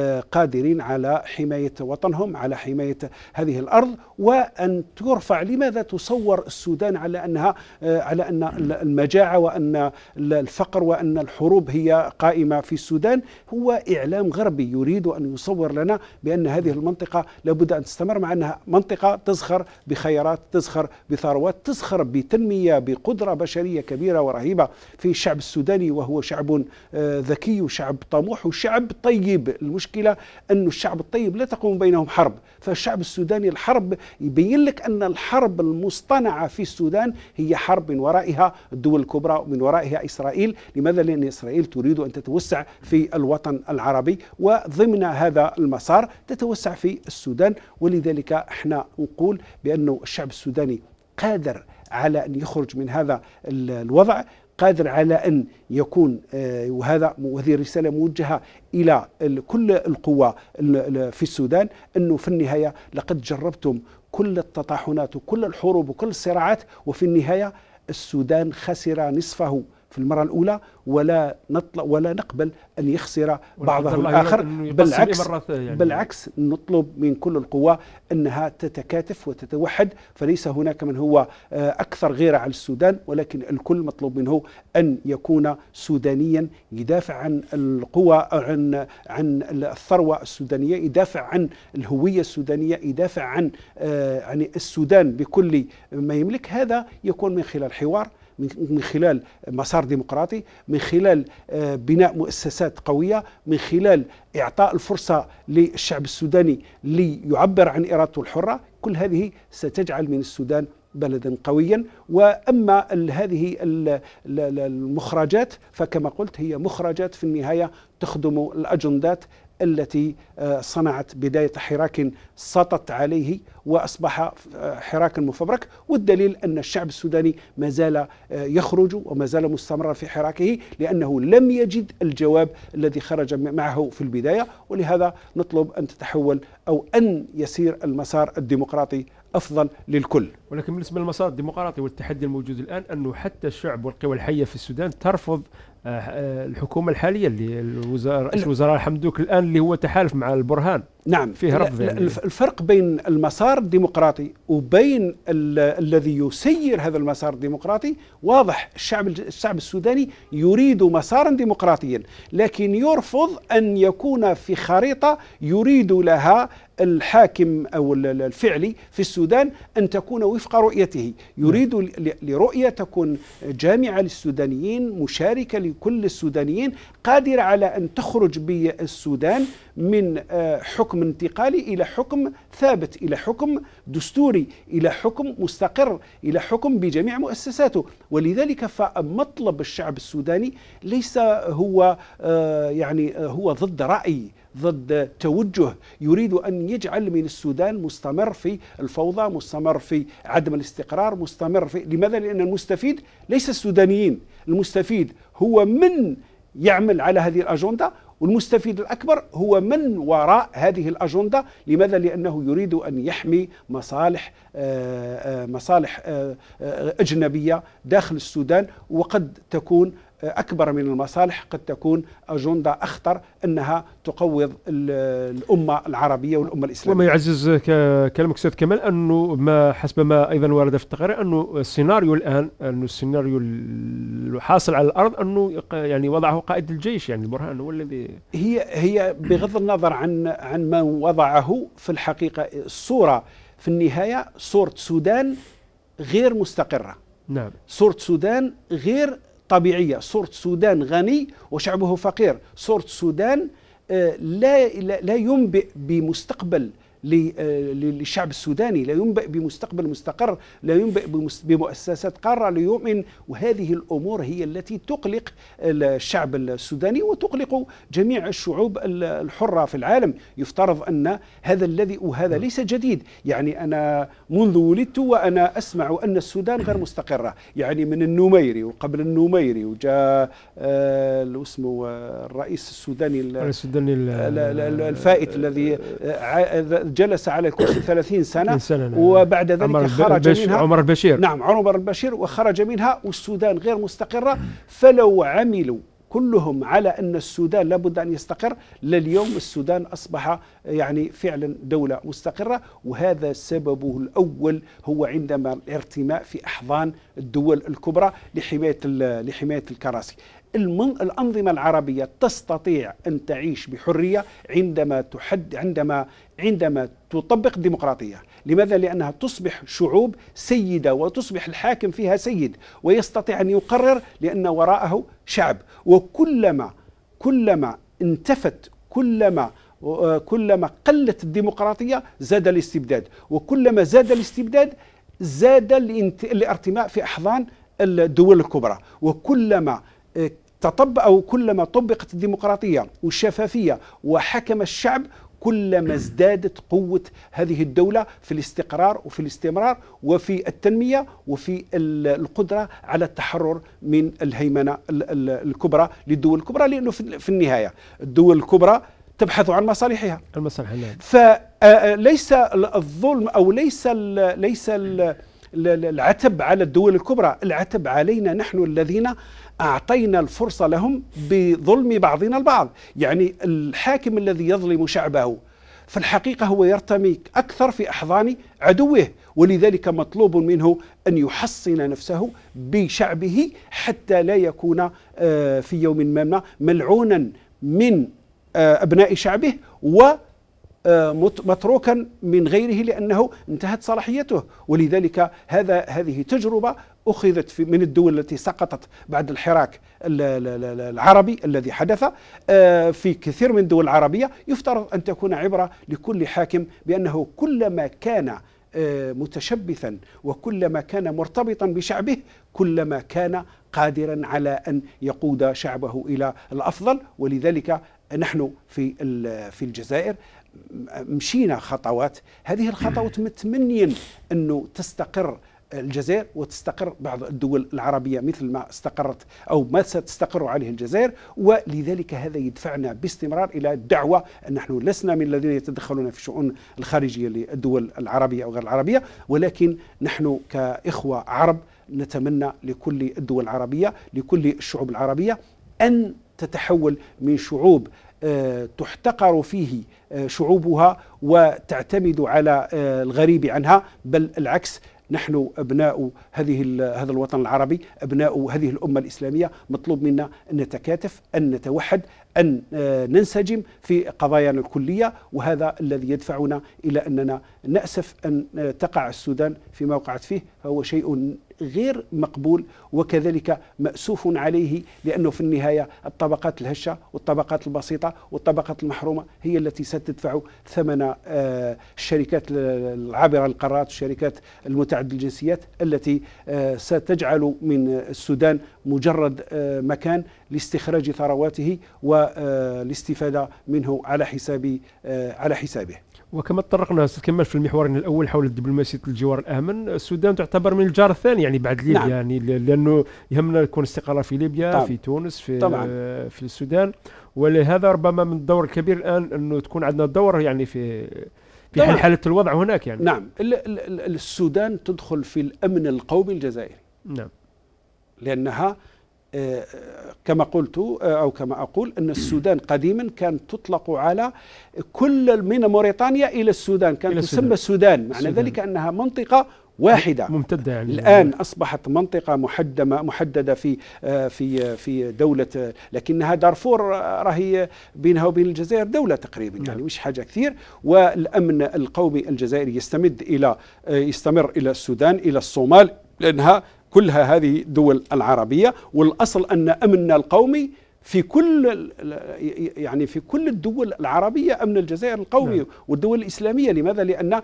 قادرين على حماية وطنهم، على حماية هذه الأرض، وأن ترفع. لماذا تصور السودان على أنها على أن المجاعة وأن الفقر وأن الحروب هي قائمة في السودان؟ هو إعلام غربي يريد أن يصور لنا بأن هذه المنطقة لابد أن تستمر، مع أنها منطقة تزخر بخيرات، تزخر بثروات، تزخر بتنمية، بقدرة بشرية كبيرة ورهيبة في الشعب السوداني، وهو شعب ذكي وشعب طموح وشعب طيب. المشكلة أن الشعب الطيب لا تقوم بينهم حرب، فالشعب السوداني الحرب يبين لك أن الحرب المصطنعة في السودان هي حرب من ورائها الدول الكبرى ومن ورائها إسرائيل. لماذا؟ لأن إسرائيل تريد أن تتوسع في الوطن العربي، وضمن هذا المسار تتوسع في السودان. ولذلك احنا نقول بأنه الشعب السوداني قادر على أن يخرج من هذا الوضع، قادر على أن يكون، وهذا وهذه رسالة موجهة إلى كل القوى في السودان، أنه في النهاية لقد جربتم كل التطاحنات وكل الحروب وكل الصراعات، وفي النهاية السودان خسر نصفه في المرة الأولى، ولا نطلع ولا نقبل أن يخسر بعضه الآخر. بالعكس يعني بالعكس نطلب من كل القوى أنها تتكاتف وتتوحد، فليس هناك من هو أكثر غيرة على السودان، ولكن الكل مطلوب منه أن يكون سودانيا، يدافع عن القوى، عن عن الثروة السودانية، يدافع عن الهوية السودانية، يدافع عن عن السودان بكل ما يملك. هذا يكون من خلال حوار، من خلال مسار ديمقراطي، من خلال بناء مؤسسات قوية، من خلال إعطاء الفرصة للشعب السوداني ليعبر عن إرادته الحرة. كل هذه ستجعل من السودان بلدا قويا. وأما هذه المخرجات فكما قلت هي مخرجات في النهاية تخدم الأجندات التي صنعت بداية حراك سطت عليه وأصبح حراكا مفبرك. والدليل أن الشعب السوداني ما زال يخرج وما زال مستمرا في حراكه، لأنه لم يجد الجواب الذي خرج معه في البداية. ولهذا نطلب أن تتحول أو أن يسير المسار الديمقراطي أفضل للكل. ولكن بالنسبة للمسار الديمقراطي والتحدي الموجود الآن أنه حتى الشعب والقوى الحية في السودان ترفض الحكومة الحالية اللي الوزراء الوزراء حمدوك الآن اللي هو تحالف مع البرهان. نعم، فيه رفض. يعني الفرق بين المسار الديمقراطي وبين الذي يسير هذا المسار الديمقراطي واضح. الشعب الشعب السوداني يريد مسارا ديمقراطيا، لكن يرفض أن يكون في خريطة يريد لها الحاكم أو الفعلي في السودان أن تكون وفق رؤيته. يريد لرؤية تكون جامعة للسودانيين، مشاركة لكل السودانيين، قادرة على أن تخرج بالسودان من حكم انتقالي إلى حكم ثابت، إلى حكم دستوري، إلى حكم مستقر، إلى حكم بجميع مؤسساته. ولذلك فمطلب الشعب السوداني ليس هو يعني هو ضد رأي، ضد توجه، يريد أن يجعل من السودان مستمر في الفوضى، مستمر في عدم الاستقرار، مستمر في. لماذا؟ لأن المستفيد ليس السودانيين، المستفيد هو من يعمل على هذه الأجندة والمستفيد الأكبر هو من وراء هذه الأجندة. لماذا؟ لأنه يريد أن يحمي مصالح مصالح أجنبية داخل السودان، وقد تكون أكبر من المصالح، قد تكون أجندة أخطر أنها تقوض الأمة العربية والأمة الإسلامية. وما يعزز كلامك أستاذ كمال أنه ما حسب ما أيضا ورد في التقرير أنه السيناريو الآن، أنه السيناريو الحاصل على الأرض أنه يعني وضعه قائد الجيش، يعني البرهان هو الذي هي هي بغض النظر عن عن ما وضعه، في الحقيقة الصورة في النهاية صورة سودان غير مستقرة. نعم. صورة سودان غير طبيعية، صورة سودان غني وشعبه فقير، صورة سودان لا لا ينبئ بمستقبل للشعب السوداني، لا ينبئ بمستقبل مستقر، لا ينبئ بمؤسسات قارة ليؤمن. وهذه الأمور هي التي تقلق الشعب السوداني وتقلق جميع الشعوب الحرة في العالم. يفترض أن هذا الذي، وهذا ليس جديد، يعني أنا منذ ولدت وأنا أسمع أن السودان غير مستقرة، يعني من النميري وقبل النميري، وجاء آه اسمه الرئيس السوداني السوداني الفائت الذي جلس على الكرسي ثلاثين سنة, سنة وبعد ذلك خرج منها عمر البشير. نعم عمر البشير، وخرج منها والسودان غير مستقرة. فلو عملوا كلهم على أن السودان لابد أن يستقر، لليوم السودان أصبح يعني فعلا دولة مستقرة. وهذا سببه الأول هو عندما الارتماء في أحضان الدول الكبرى لحماية لحماية الكراسي. الأنظمة العربية تستطيع أن تعيش بحرية عندما تحد عندما عندما تطبق الديمقراطية. لماذا؟ لأنها تصبح شعوب سيدة، وتصبح الحاكم فيها سيد، ويستطيع أن يقرر لأن وراءه شعب. وكلما كلما انتفت كلما كلما قلت الديمقراطية زاد الاستبداد، وكلما زاد الاستبداد زاد الارتماء في أحضان الدول الكبرى. وكلما تطبق أو كلما طبقت الديمقراطية والشفافية وحكم الشعب، كلما ازدادت قوة هذه الدولة في الاستقرار وفي الاستمرار وفي التنمية وفي القدرة على التحرر من الهيمنة الكبرى للدول الكبرى. لأنه في النهاية الدول الكبرى تبحث عن مصالحها المصالح. فليس الظلم أو ليس ال ليس ال العتب على الدول الكبرى، العتب علينا نحن الذين أعطينا الفرصة لهم بظلم بعضنا البعض. يعني الحاكم الذي يظلم شعبه في الحقيقة هو يرتمي أكثر في أحضان عدوه، ولذلك مطلوب منه أن يحصن نفسه بشعبه حتى لا يكون في يوم ما ملعونا من أبناء شعبه و متروكا من غيره لأنه انتهت صلاحيته. ولذلك هذا هذه تجربة أخذت في من الدول التي سقطت بعد الحراك العربي الذي حدث في كثير من الدول العربية. يفترض أن تكون عبرة لكل حاكم بأنه كلما كان متشبثا وكلما كان مرتبطا بشعبه كلما كان قادرا على أن يقود شعبه إلى الأفضل. ولذلك نحن في في الجزائر مشينا خطوات، هذه الخطوات متمنيا أنه تستقر الجزائر وتستقر بعض الدول العربية مثل ما استقرت أو ما ستستقر عليه الجزائر. ولذلك هذا يدفعنا باستمرار إلى الدعوة أن نحن لسنا من الذين يتدخلون في الشؤون الخارجية للدول العربية أو غير العربية، ولكن نحن كإخوة عرب نتمنى لكل الدول العربية لكل الشعوب العربية أن تتحول من شعوب تحتقر فيه شعوبها وتعتمد على الغريب عنها، بل العكس. نحن أبناء هذه هذا الوطن العربي، أبناء هذه الأمة الإسلامية، مطلوب منا أن نتكاتف، أن نتوحد، أن ننسجم في قضايانا الكلية. وهذا الذي يدفعنا إلى أننا نأسف أن تقع السودان فيما وقعت فيه، فهو شيء غير مقبول وكذلك مأسوف عليه، لأنه في النهاية الطبقات الهشة والطبقات البسيطة والطبقات المحرومة هي التي ستدفع ثمن الشركات العابرة للقارات والشركات المتعددة الجنسيات التي ستجعل من السودان مجرد مكان لاستخراج ثرواته والاستفادة منه على حساب على حسابه. وكما تطرقنا استاذ كمال في المحور الاول حول الدبلوماسيه الجوار الامن، السودان تعتبر من الجار الثاني يعني بعد ليبيا. نعم. يعني لانه يهمنا يكون استقرار في ليبيا طبعا. في تونس في طبعا. في السودان، ولهذا ربما من الدور الكبير الان انه تكون عندنا دور يعني في في حل حاله الوضع هناك يعني. نعم، السودان تدخل في الامن القومي الجزائري. نعم. لانها كما قلت أو كما أقول أن السودان قديما كانت تطلق على كل من موريتانيا إلى السودان، كانت تسمى السودان، معنى ذلك أنها منطقة واحدة ممتدة يعني. الآن أصبحت منطقة محدمة محددة في في في دولة، لكنها دارفور راهي بينها وبين الجزائر دولة تقريبا يعني نعم. مش حاجة كثير. والأمن القومي الجزائري يستمد إلى يستمر إلى السودان إلى الصومال، لأنها كلها هذه الدول العربية، والأصل أن أمننا القومي في كل يعني في كل الدول العربية أمن الجزائر القومي نعم. والدول الإسلامية. لماذا؟ لأن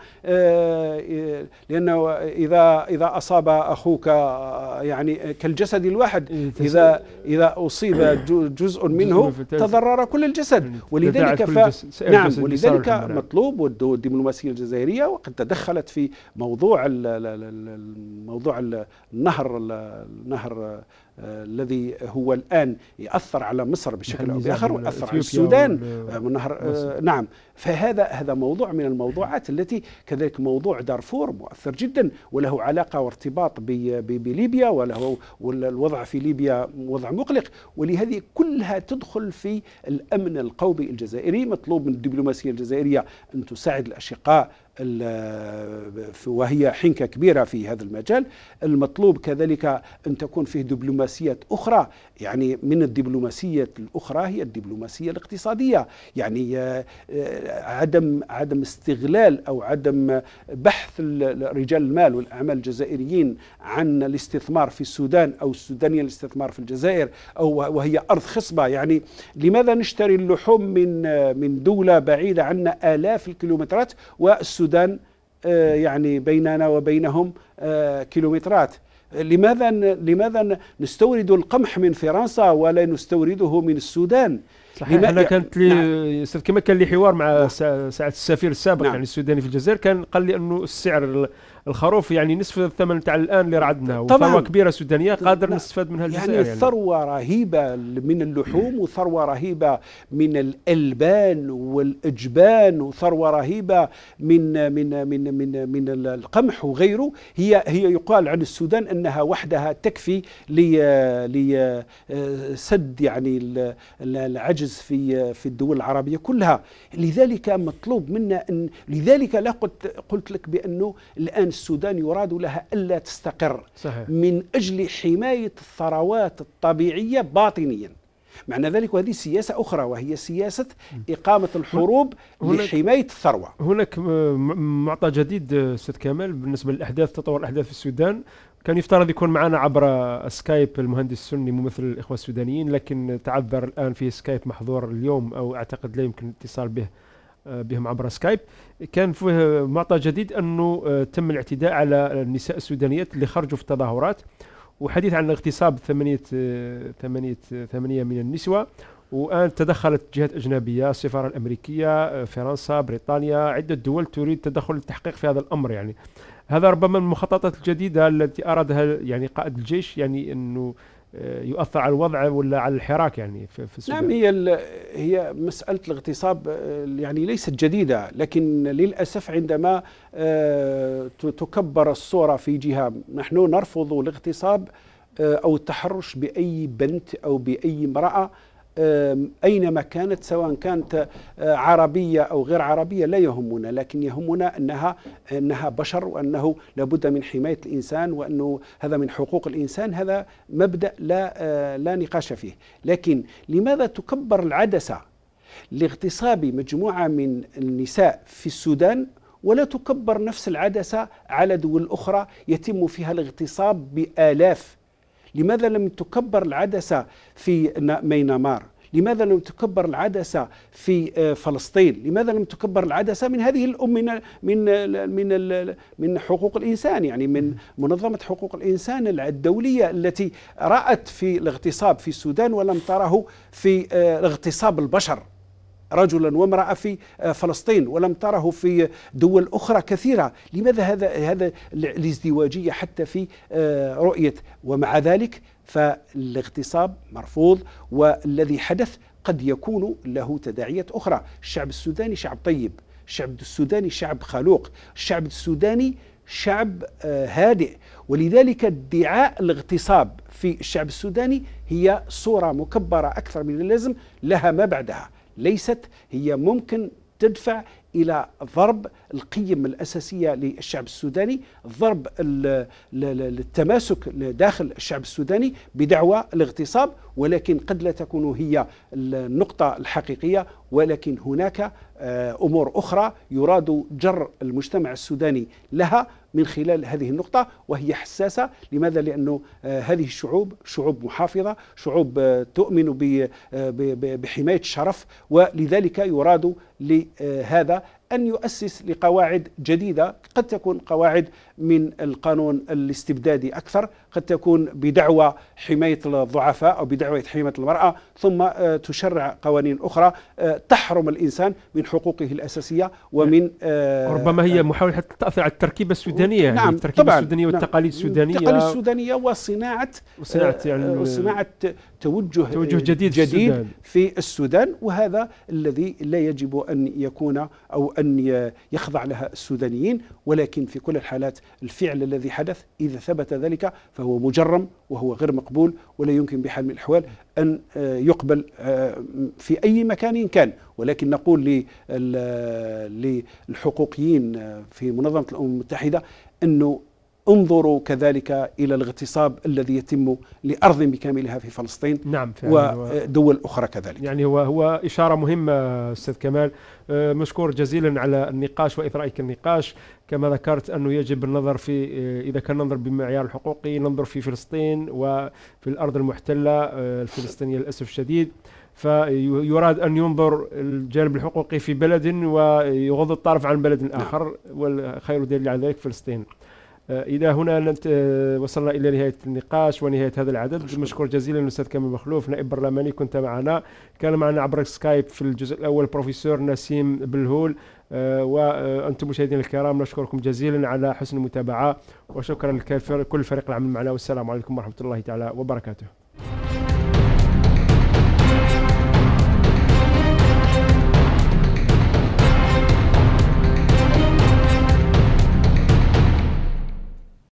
لأنه إذا إذا أصاب أخوك يعني كالجسد الواحد، إذا إذا أصيب جزء منه تضرر كل الجسد. ولذلك ف نعم ولذلك مطلوب والدبلوماسية الجزائرية وقد تدخلت في موضوع موضوع النهر النهر الذي هو الآن يأثر على مصر بشكل أو بآخر ويأثر على السودان من نهر آه نعم. فهذا هذا موضوع من الموضوعات التي كذلك موضوع دارفور مؤثر جدا وله علاقة وارتباط بليبيا، وله والوضع في ليبيا وضع مقلق، ولهذه كلها تدخل في الأمن القومي الجزائري. مطلوب من الدبلوماسية الجزائرية أن تساعد الأشقاء وهي حنكة كبيرة في هذا المجال. المطلوب كذلك أن تكون فيه دبلوماسيات أخرى، يعني من الدبلوماسية الأخرى هي الدبلوماسية الاقتصادية، يعني عدم عدم استغلال أو عدم بحث رجال المال والأعمال الجزائريين عن الاستثمار في السودان أو السودانيين الاستثمار في الجزائر، أو وهي أرض خصبة. يعني لماذا نشتري اللحوم من من دولة بعيدة عنا آلاف الكيلومترات والسودان السودان يعني بيننا وبينهم كيلومترات؟ لماذا لماذا نستورد القمح من فرنسا ولا نستورده من السودان؟ صحيح. أنا كانت لي نعم. كما كان لي حوار مع نعم. ساعة السفير السابق نعم. يعني السوداني في الجزائر، كان قال لي انه السعر الخروف يعني نصف الثمن تاع الان اللي راه عندنا، وثروه كبيره سودانيه قادر نستفاد منها الجزائر. يعني, يعني ثروه رهيبه من اللحوم وثروه رهيبه من الالبان والاجبان وثروه رهيبه من من من من من القمح وغيره. هي هي يقال عن السودان انها وحدها تكفي لسد يعني العجز في في الدول العربيه كلها. لذلك مطلوب منا ان لذلك لا قلت قلت لك بانه الان السودان يراد لها ألا تستقر صحيح. من أجل حماية الثروات الطبيعية باطنيا. معنى ذلك وهذه سياسة أخرى وهي سياسة إقامة الحروب لحماية الثروة. هناك معطى جديد أستاذ كمال بالنسبة للأحداث، تطور الأحداث في السودان. كان يفترض يكون معنا عبر سكايب المهندس السني ممثل الإخوة السودانيين، لكن تعذر الآن في سكايب محظور اليوم، أو أعتقد لا يمكن الاتصال به بهم عبر سكايب. كان فيه معطى جديد أنه تم الاعتداء على النساء السودانيات اللي خرجوا في التظاهرات، وحديث عن اغتصاب ثمانية ثمانية ثمانية من النسوة. وآن تدخلت جهات أجنبية، السفارة الأمريكية، فرنسا، بريطانيا، عدة دول تريد تدخل التحقيق في هذا الأمر. يعني هذا ربما من المخططات الجديدة التي أرادها يعني قائد الجيش، يعني أنه يؤثر على الوضع ولا على الحراك يعني في, في السودان. نعم، هي هي مسألة الاغتصاب يعني ليست جديدة، لكن للأسف عندما تكبر الصورة في جهة، نحن نرفض الاغتصاب أو التحرش بأي بنت أو بأي امرأة أينما كانت، سواء كانت عربية أو غير عربية لا يهمنا، لكن يهمنا أنها أنها بشر، وأنه لابد من حماية الإنسان، وأنه هذا من حقوق الإنسان. هذا مبدأ لا لا نقاش فيه. لكن لماذا تكبر العدسة لاغتصاب مجموعة من النساء في السودان ولا تكبر نفس العدسة على دول أخرى يتم فيها الاغتصاب بآلاف؟ لماذا لم تكبر العدسة في ميانمار؟ لماذا لم تكبر العدسة في فلسطين؟ لماذا لم تكبر العدسة من هذه الأم من من من من حقوق الإنسان، يعني من منظمة حقوق الإنسان الدولية التي رأت في الاغتصاب في السودان ولم تره في اغتصاب البشر رجلا وامرأة في فلسطين، ولم تره في دول أخرى كثيرة؟ لماذا هذا هذا الازدواجية حتى في رؤية؟ ومع ذلك فالاغتصاب مرفوض، والذي حدث قد يكون له تداعيات أخرى. الشعب السوداني شعب طيب، الشعب السوداني شعب خلوق، الشعب السوداني شعب هادئ، ولذلك ادعاء الاغتصاب في الشعب السوداني هي صورة مكبرة أكثر من اللازم لها ما بعدها، ليست هي ممكن تدفع إلى ضرب القيم الأساسية للشعب السوداني، ضرب التماسك داخل الشعب السوداني بدعوى الاغتصاب، ولكن قد لا تكون هي النقطة الحقيقية، ولكن هناك أمور أخرى يراد جر المجتمع السوداني لها من خلال هذه النقطة، وهي حساسة. لماذا؟ لأنه هذه الشعوب شعوب محافظة، شعوب تؤمن بحماية الشرف، ولذلك يراد لهذا أن يؤسس لقواعد جديدة، قد تكون قواعد من القانون الاستبدادي أكثر، قد تكون بدعوى حماية الضعفاء أو بدعوى حماية المرأة، ثم تشرع قوانين أخرى تحرم الإنسان من حقوقه الأساسية ومن ربما هي محاولة حتى تأثر على التركيبة السودانية. نعم، التركيبة طبعا السودانية والتقاليد السودانية، التقاليد السودانية وصناعة وصناعة يعني وصناعة توجه, توجه جديد, جديد في, السودان. في السودان، وهذا الذي لا يجب أن يكون أو أن يخضع لها السودانيين. ولكن في كل الحالات الفعل الذي حدث إذا ثبت ذلك فهو مجرم وهو غير مقبول، ولا يمكن بحال من الأحوال أن يقبل في أي مكان كان. ولكن نقول للحقوقيين في منظمة الأمم المتحدة أنه انظروا كذلك إلى الاغتصاب الذي يتم لأرض بكاملها في فلسطين، نعم، ودول أخرى كذلك. يعني هو هو إشارة مهمة أستاذ كمال. مشكور جزيلا على النقاش وإثرائك النقاش. كما ذكرت أنه يجب النظر في، إذا كان ننظر بمعيار الحقوقي، ننظر في فلسطين وفي الأرض المحتلة الفلسطينية للأسف الشديد، فيراد أن ينظر الجانب الحقوقي في بلد ويغض الطرف عن بلد آخر، والخير دليل على ذلك فلسطين. إلى هنا وصلنا إلى نهاية النقاش ونهاية هذا العدد. مشكور جزيلا الأستاذ كمال مخلوف، نائب برلماني، كنت معنا. كان معنا عبر سكايب في الجزء الأول بروفيسور نسيم بلهول. وأنتم مشاهدينا الكرام نشكركم جزيلا على حسن المتابعة، وشكرا لكل فريق العمل معنا، والسلام عليكم ورحمة الله تعالى وبركاته.